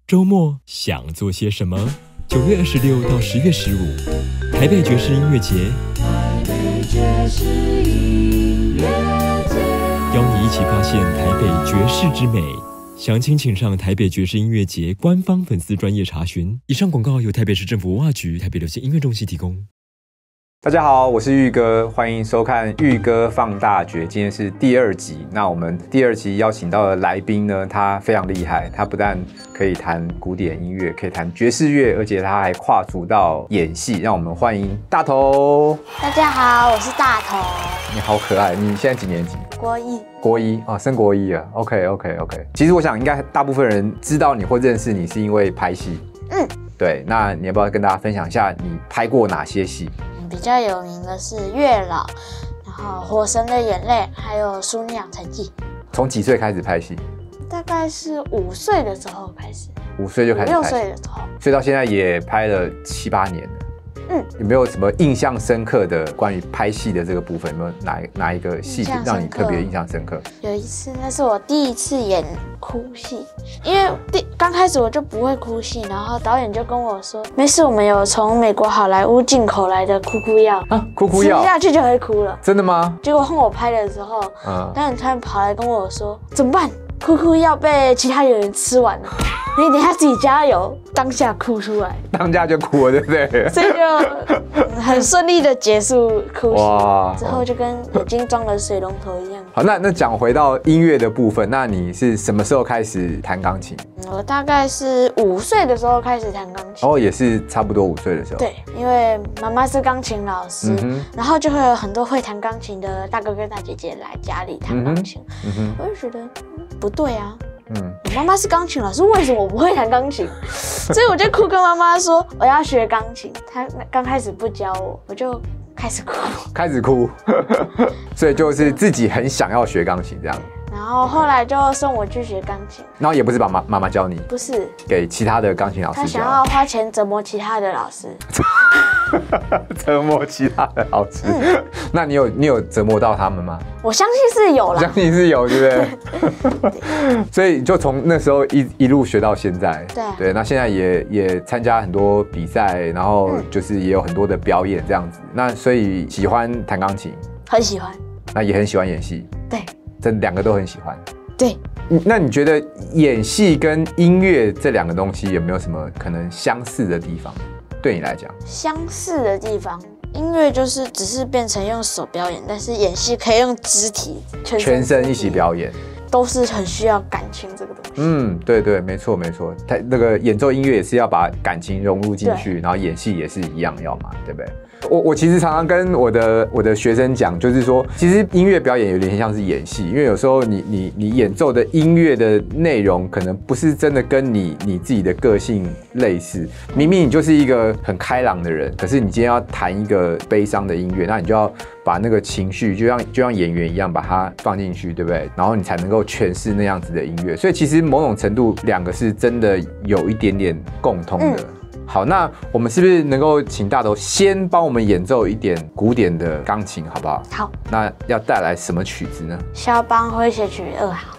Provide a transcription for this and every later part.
周末想做些什么？9月26到10月15，台北爵士音乐节，邀你一起发现台北爵士之美。详情请上台北爵士音乐节官方粉丝专页查询。以上广告由台北市政府文化局台北流行音乐中心提供。 大家好，我是玉哥，欢迎收看《玉哥放大决》，今天是第2集。那我们第2集邀请到的来宾呢，他非常厉害，他不但可以弹古典音乐，可以弹爵士乐，而且他还跨足到演戏。让我们欢迎大头。 大家好，我是大头。 你好可爱，你现在几年级？ 国一。 国一啊，升国一了。OK。其实我想，应该大部分人知道你或认识你，是因为拍戏。对。那你要不要跟大家分享一下你拍过哪些戏？ 比较有名的是《月老》，然后《火神的眼泪》，还有《淑女养成记》。 从几岁开始拍戏？ 大概是5岁的时候开始。 5岁就开始拍？6 岁的时候。 所以到现在也拍了7、8年了。有没有什么印象深刻的关于拍戏的这个部分？有没有哪一个戏让你特别印象深刻？ 有一次，那是我第一次演哭戏，因为刚开始我就不会哭戏，然后导演就跟我说，没事，我们有从美国好莱坞进口来的哭哭药啊， 哭哭药吃下去就会哭了。真的吗？ 结果换我拍的时候，导演突然跑来跟我说，怎么办？哭哭药被其他演员吃完了，你等一下自己加油，当下哭出来， 当下就哭了，对不对？ 所以就很顺利的结束哭戏，之后就跟眼睛装了水龙头一样。 好，那讲回到音乐的部分，那你是什么时候开始弹钢琴？ 我大概是5岁的时候开始弹钢琴。 也是差不多5岁的时候。 对，因为妈妈是钢琴老师，然后就会有很多会弹钢琴的大哥哥大姐姐来家里弹钢琴，我就觉得不对啊。我妈妈是钢琴老师，为什么我不会弹钢琴？所以我就哭跟妈妈说我要学钢琴。她刚开始不教我，我就开始哭， 所以就是自己很想要学钢琴这样。 然后后来就送我去学钢琴， 然后也不是把妈妈教你， 不是给其他的钢琴老师教。 他想要花钱折磨其他的老师， 折磨其他的老师。那你有折磨到他们吗？ 我相信是有啦， 相信是有，对不对？所以就从那时候一路学到现在。对，那现在也参加很多比赛，然后就是也有很多的表演这样子。那所以喜欢弹钢琴， 很喜欢。 那也很喜欢演戏， 对。 这2个都很喜欢。 对， 那你觉得演戏跟音乐这2个东西有没有什么可能相似的地方？对你来讲， 相似的地方，音乐就是只是变成用手表演，但是演戏可以用肢体、全身一起表演，都是很需要感情这个东西。 对，没错。他那个演奏音乐也是要把感情融入进去，然后演戏也是一样要嘛，对不对？我其实常常跟我的学生讲，就是说，其实音乐表演有点像是演戏，因为有时候你演奏的音乐的内容可能不是真的跟你自己的个性类似。明明你就是一个很开朗的人，可是你今天要弹一个悲伤的音乐，那你就要把那个情绪就像演员一样把它放进去，对不对？然后你才能够诠释那样子的音乐。所以其实某种程度2个是真的有一点点共通的。好，那我们是不是能够请大头先帮我们演奏一点古典的钢琴，好不好？ 好。 那要带来什么曲子呢？ 肖邦诙谐曲2号。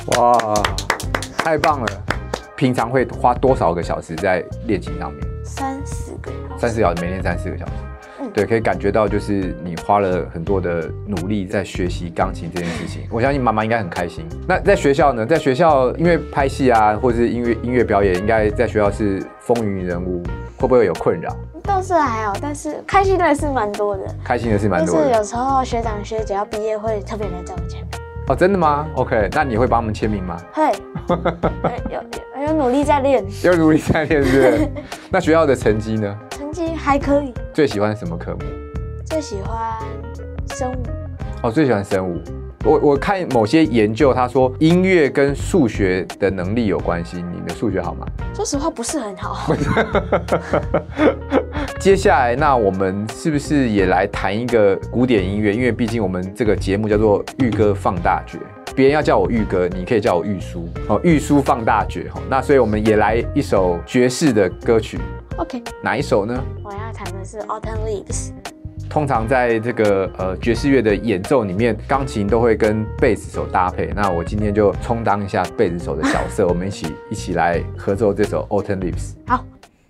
哇，太棒了！平常会花多少个小时在练琴上面 ？3-4个小时。 3-4小时，每天3-4个小时。对，可以感觉到就是你花了很多的努力在学习钢琴这件事情。我相信妈妈应该很开心。那在学校呢？在学校因为拍戏啊，或者是音乐表演，应该在学校是风云人物，会不会有困扰？ 倒是还好，但是开心的是蛮多的。 开心的是蛮多的。 就是有时候学长学姐要毕业会特别来找我签名。 哦，真的吗 ？OK， 那你会帮他们签名吗？ 会，有努力在练。 有努力在练，是不是？那学校的成绩呢？ 成绩还可以。 最喜欢什么科目？ 最喜欢生物。 哦，最喜欢生物。我看某些研究，他说音乐跟数学的能力有关系。你的数学好吗？ 说实话，不是很好。 接下来，那我们是不是也来谈一个古典音乐？因为毕竟我们这个节目叫做《玉歌放大决》，别人要叫我玉哥，你可以叫我玉叔。哦，玉叔放大决。那所以我们也来一首爵士的歌曲。 OK， 哪一首呢？ 我要弹的是《Autumn Leaves》。 通常在这个爵士乐的演奏里面，钢琴都会跟贝斯手搭配。那我今天就充当一下贝斯手的角色，我们一起来合奏这首《Autumn Leaves》。 好。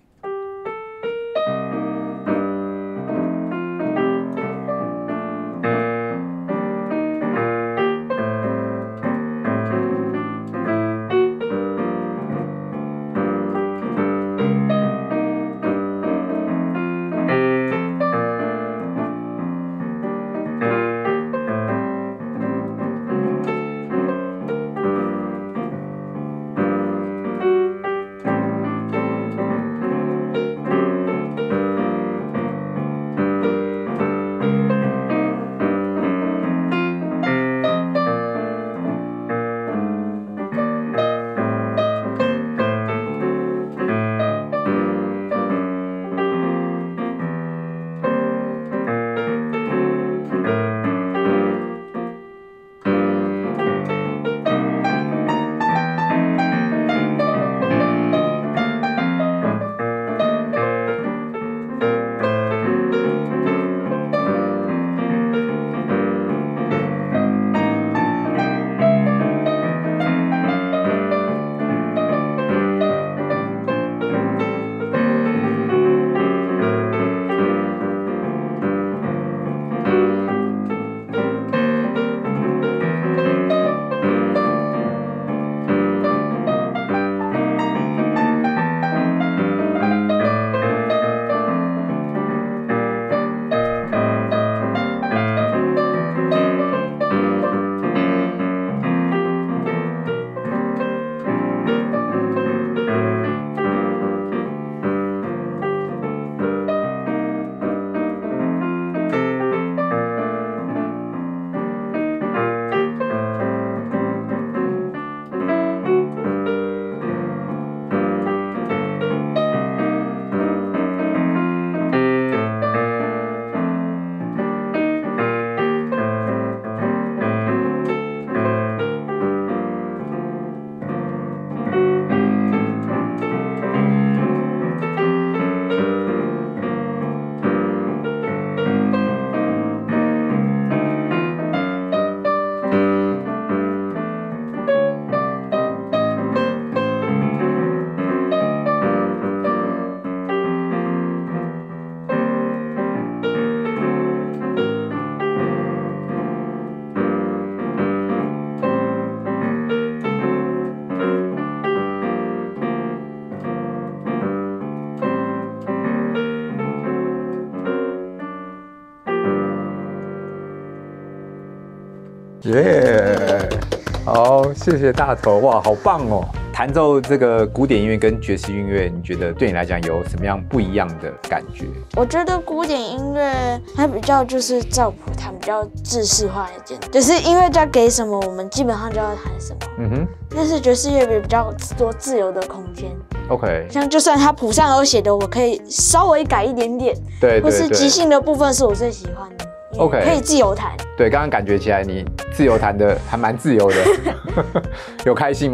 耶！好，谢谢大头，哇，好棒哦！弹奏这个古典音乐跟爵士音乐，你觉得对你来讲有什么样不一样的感觉？ 我觉得古典音乐它比较就是照谱，它比较制式化一点，就是音乐家给什么，我们基本上就要弹什么。嗯哼。但是爵士乐比较多自由的空间。 OK。 像就算它谱上有写的，我可以稍微改一点点。 对。 或是即兴的部分是我最喜欢的。OK。可以自由弹。 对，刚刚感觉起来你自由弹的还蛮自由的，有开心吗？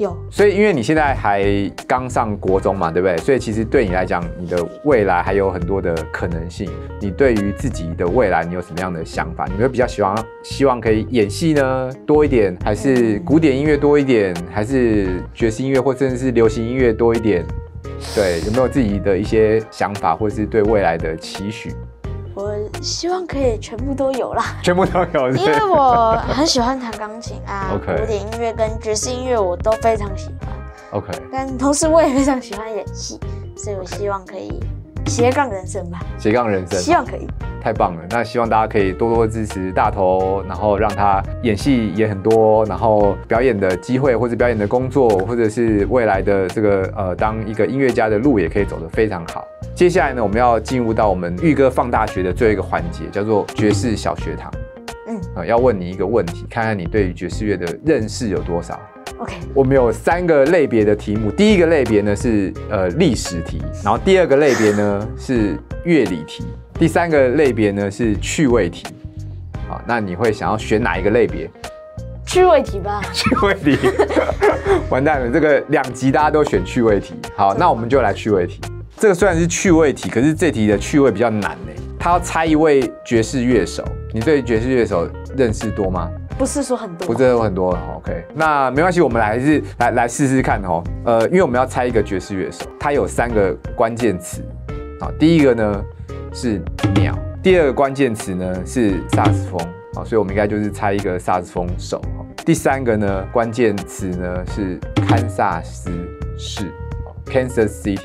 有。 所以因为你现在还刚上国中嘛，对不对？所以其实对你来讲，你的未来还有很多的可能性。你对于自己的未来，你有什么样的想法？你会比较希望可以演戏呢多一点，还是古典音乐多一点，还是爵士音乐或甚至是流行音乐多一点？对，有没有自己的一些想法，或是对未来的期许？ 我希望可以全部都有啦， 全部都有， 因为我很喜欢弹钢琴啊， OK 古典音乐跟爵士音乐我都非常喜欢。 OK， 但同时我也非常喜欢演戏，所以我希望可以斜杠人生吧。 斜杠人生， 希望可以。 太棒了！那希望大家可以多多支持大头，然后让他演戏也很多，然后表演的机会或者表演的工作，或者是未来的这个当一个音乐家的路也可以走得非常好。接下来呢，我们要进入到我们玉哥放大学的最后一个环节，叫做爵士小学堂。要问你一个问题，看看你对于爵士乐的认识有多少。 OK， 我们有3个类别的题目，第一个类别呢是历史题，然后第2个类别呢是乐理题，第3个类别呢是趣味题。好，那你会想要选哪一个类别？ 趣味题吧。 趣味题，完蛋了，这个2集大家都选趣味题。好，那我们就来趣味题。这个虽然是趣味题，可是这题的趣味比较难呢。他要猜一位爵士乐手，你对爵士乐手认识多吗？ 不是说很多， 不是说很多 ，OK， 那没关系，我们还是来试试看哦。因为我们要猜一个爵士乐手，他有3个关键词。好，第一个呢是鸟，第2个关键词呢是萨克斯风。好，所以我们应该就是猜一个萨克斯风手。第3个呢关键词呢是堪萨斯市 ，Kansas City。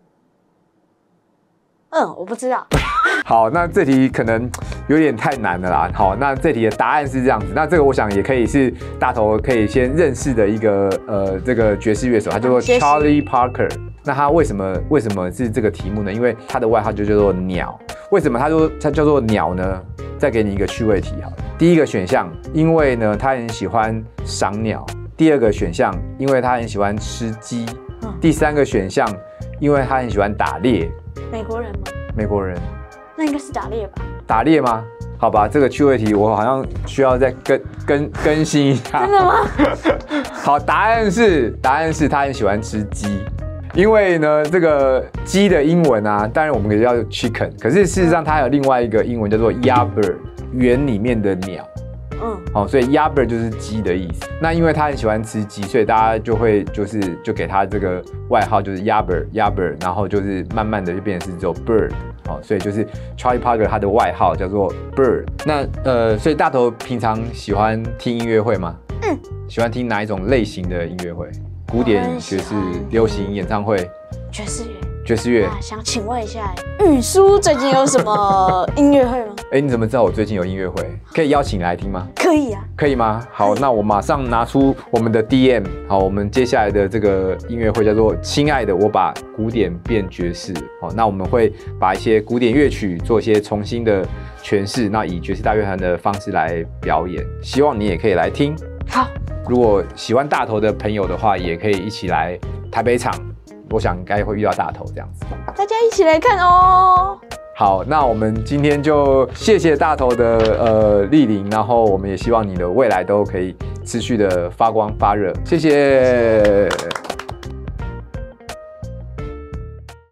我不知道。 好，那这题可能有点太难了啦。好，那这题的答案是这样子。那这个我想也可以是大头可以先认识的一个这个爵士乐手，他叫做 Charlie Parker。那他为什么是这个题目呢？因为他的外号就叫做鸟。为什么他叫做鸟呢？再给你一个趣味题好了。第一个选项，因为呢他很喜欢赏鸟；第2个选项，因为他很喜欢吃鸡；第3个选项，因为他很喜欢打猎。 美国人吗？ 美国人。 那应该是打猎吧？ 打猎吗？好吧，这个趣味题我好像需要再更新一下。 真的吗？ 好，答案是他很喜欢吃鸡，因为呢，这个鸡的英文啊，当然我们可以叫 chicken， 可是事实上它还有另外一个英文叫做 yardbird， 园里面的鸟。好，所以 yardbird 就是鸡的意思。那因为他很喜欢吃鸡，所以大家就会就给他这个外号就是 yardbird， 然后就是慢慢的就变成是只有 bird。好，所以就是 Charlie Parker 他的外号叫做 Bird。那所以大头平常喜欢听音乐会吗？喜欢听哪一种类型的音乐会？古典、爵士、流行、演唱会？ 爵士乐。 爵士乐。 想请问一下，玉叔最近有什么音乐会吗？ 你怎么知道我最近有音乐会？可以邀请来听吗？ 可以啊。可以吗？好，那我马上拿出我们的 DM。好，我们接下来的这个音乐会叫做《亲爱的，我把古典变爵士》。好，那我们会把一些古典乐曲做一些重新的诠释，那以爵士大乐团的方式来表演。希望你也可以来听。 好， 如果喜欢大头的朋友的话，也可以一起来台北场。我想应该会遇到大头这样子， 大家一起来看哦。 好，那我们今天就谢谢大头的莅临，然后我们也希望你的未来都可以持续的发光发热，谢谢。